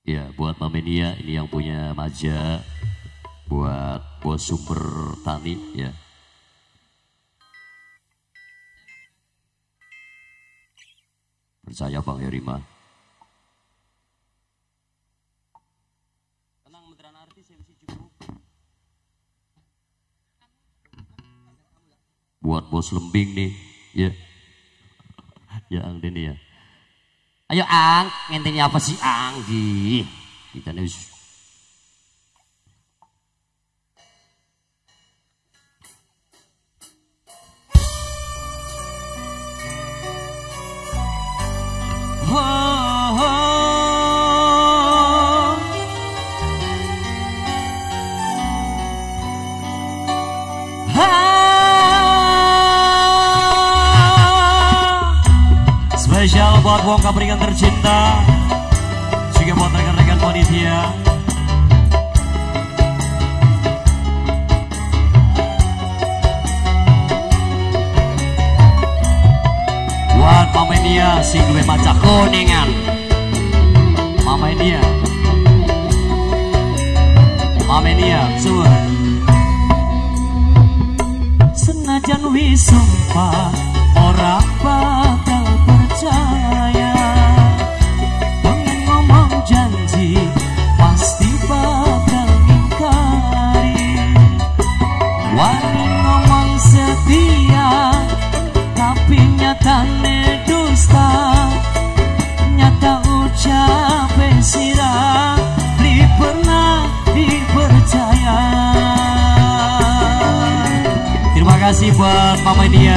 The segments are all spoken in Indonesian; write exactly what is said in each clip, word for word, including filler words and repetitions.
Ya, buat Mamenia ini yang punya Maja, buat bos sumber tani ya. Percaya Bang Herima. Tenang, meteran artis yang masih cukup. Buat bos Lembing nih, ya. Ya Ang Deni ya. Ayo Ang, ngenteni apa sih Ang? Di kita nih. Spesial buat wong kaperingan tercinta, juga buat rekan-rekan panitia. Buat Mamenia sing duwe maca kuningan. Mamenia. Mamenia, suwun. Senajan wis sumpah ora bakal percaya, pengen ngomong janji pasti bakal ingkari, wani ngomong setia tapi nyatane dusta, nyata ucap sirah li pernah dipercaya. Terima kasih buat Mamenia.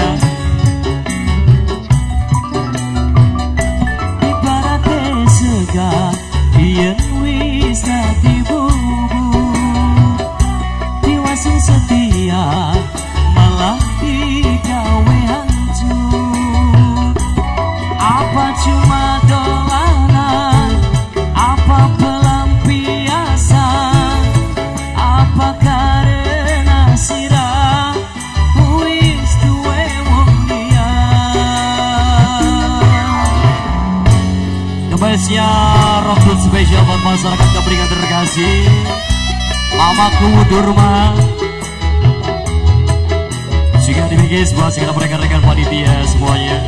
Yen wis dadi bubur diwasing setia malah digawe hancur. Apa cuma dolanan, apa pelampiasan, apa karena sirah wis duwe wong liya. Spesial rockwood spesial buat masyarakat kaperingan terkasih, Mamaku Durma. Juga dibigis buat segala rekan-rekan panitia semuanya.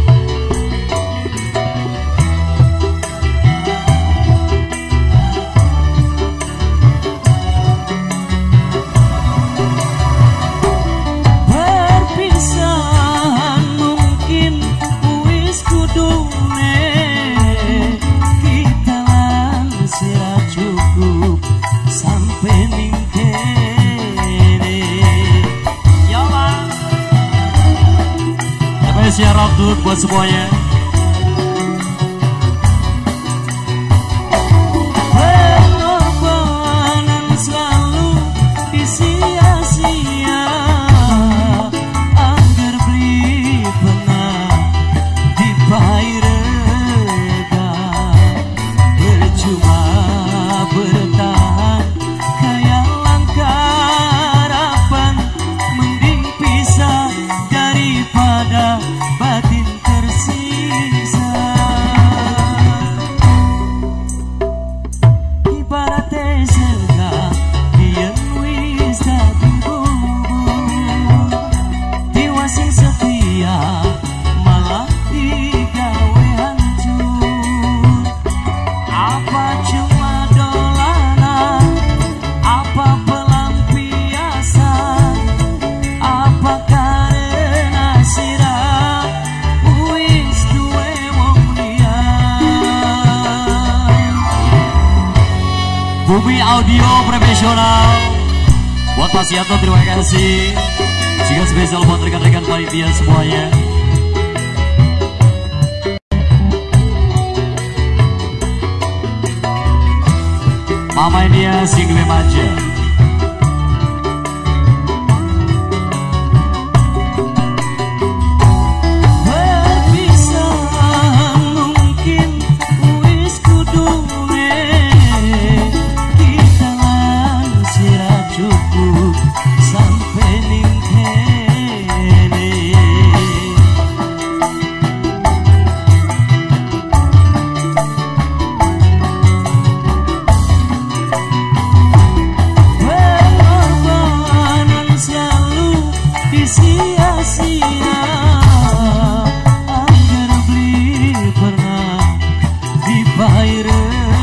Perpisahan mungkin wis kudune, cukup sampai ning kene. Ya Allah. Spesial rockwood buat semuanya. Pengorbanan selalu disia-sia, angger beli pernah dibayar rega, percuma bertahan kayak langkah harapan, mending pisah daripada batin tersisa. Ibaratnya sega yang wis dadi bubur diwasing setia malah digawe hancur. Apa cuma Bumi Audio Profesional buat Mas Yanto, terima kasih. Juga spesial buat rekan-rekan panitia semuanya. Mamenia sing duwe Maja. Bahaya